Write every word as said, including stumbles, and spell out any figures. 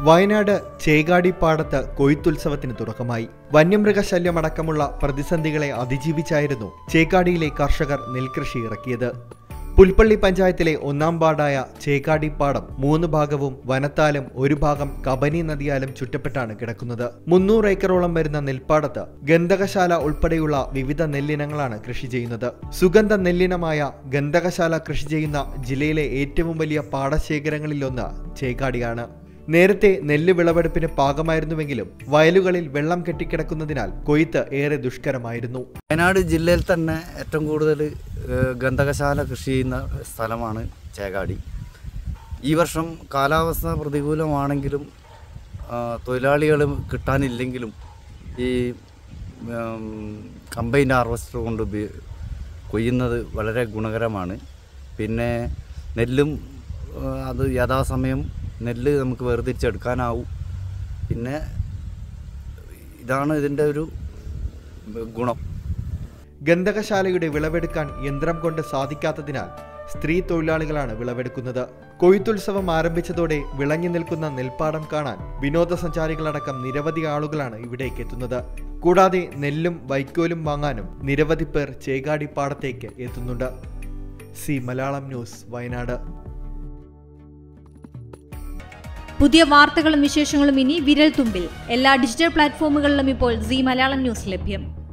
വയനാട് ചേകാടിപ്പാടത്ത് കൊയ്ത്തുത്സവത്തിന് തുടക്കമായി. വന്യമൃഗശല്യമടക്കമുള്ള പ്രതിസന്ധികളെ അതിജീവിച്ചായിരുന്നു ചേക്കാടിയിലെ കർഷകർ നെൽകൃഷി ഇറക്കിയത്. പുൽപ്പള്ളി പഞ്ചായത്തിലെ ഒന്നാം വാർഡായ ചേക്കാടിപ്പാടം മൂന്ന് ഭാഗവും വനത്താലും ഒരു ഭാഗം കബനി നദിയാലും ചുറ്റപ്പെട്ടാണ് കിടക്കുന്നത്. മുന്നൂറ് ഏക്കറോളം വരുന്ന നെൽപ്പാടത്ത് ഗന്ധകശാല ഉൾപ്പെടെയുള്ള വിവിധ നെല്ലിനങ്ങളാണ് കൃഷി ചെയ്യുന്നത്. സുഗന്ധ നെല്ലിനമായ ഗന്ധകശാല കൃഷി ചെയ്യുന്ന ജില്ലയിലെ ഏറ്റവും വലിയ പാടശേഖരങ്ങളിലൊന്ന് ചേക്കാടിയാണ്. നേരത്തെ നെല്ല് വിളവെടുപ്പിന് പാകമായിരുന്നുവെങ്കിലും വയലുകളിൽ വെള്ളം കെട്ടിക്കിടക്കുന്നതിനാൽ കൊയ്ത്ത് ഏറെ ദുഷ്കരമായിരുന്നു. വയനാട് ജില്ലയിൽ തന്നെ ഏറ്റവും കൂടുതൽ ഗന്ധകശാല കൃഷി ചെയ്യുന്ന സ്ഥലമാണ് ചേകാടി. ഈ വർഷം കാലാവസ്ഥ പ്രതികൂലമാണെങ്കിലും തൊഴിലാളികൾ കിട്ടാനില്ലെങ്കിലും ഈ കമ്പൈൻ ഹാർവസ്റ്റർ കൊണ്ട് കൊയ്യുന്നത് വളരെ ഗുണകരമാണ്. പിന്നെ നെല്ലും അത് യഥാസമയം നെല്ല് നമുക്ക് വേർതിരിച്ചെടുക്കാനാവും. പിന്നെ ഇതാണ് ഇതിൻ്റെ ഒരു ഗുണം. ഗന്ധകശാലയുടെ വിളവെടുക്കാൻ യന്ത്രം കൊണ്ട് സാധിക്കാത്തതിനാൽ സ്ത്രീ തൊഴിലാളികളാണ് വിളവെടുക്കുന്നത്. കൊയ്ത്തുത്സവം ആരംഭിച്ചതോടെ വിളഞ്ഞു നിൽക്കുന്ന നെൽപ്പാടം കാണാൻ വിനോദസഞ്ചാരികളടക്കം നിരവധി ആളുകളാണ് ഇവിടേക്ക് എത്തുന്നത്. കൂടാതെ നെല്ലും വൈക്കോലും വാങ്ങാനും നിരവധി പേർ ചേകാടിപ്പാടത്തേക്ക് എത്തുന്നുണ്ട്. Zee Malayalam news, Wayanad. പുതിയ വാർത്തകളും വിശേഷങ്ങളും ഇനി വിരൽ തുമ്പിൽ. എല്ലാ ഡിജിറ്റൽ പ്ലാറ്റ്ഫോമുകളിലും ഇപ്പോൾ സി മലയാളം ന്യൂസ് ലഭ്യം.